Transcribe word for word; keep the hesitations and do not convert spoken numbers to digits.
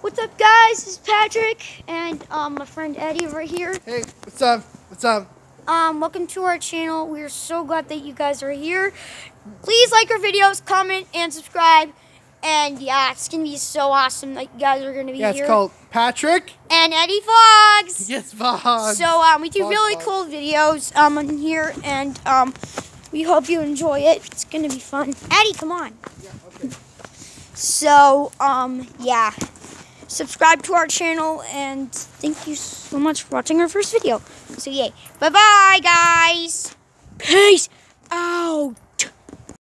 What's up, guys? This is Patrick and um, my friend Eddie over here. Hey, what's up? What's up? Um, welcome to our channel. We are so glad that you guys are here. Please like our videos, comment, and subscribe. And yeah, it's gonna be so awesome that you guys are gonna be yeah, here. it's called Patrick and Eddie Vlogs. Yes, Vlogs. So um, we do Vlogs, really vlogs. cool videos um on here, and um, we hope you enjoy it. It's gonna be fun. Eddie, come on. Yeah, okay. So um, yeah. Subscribe to our channel, and thank you so much for watching our first video. So yay. Bye-bye, guys. Peace out.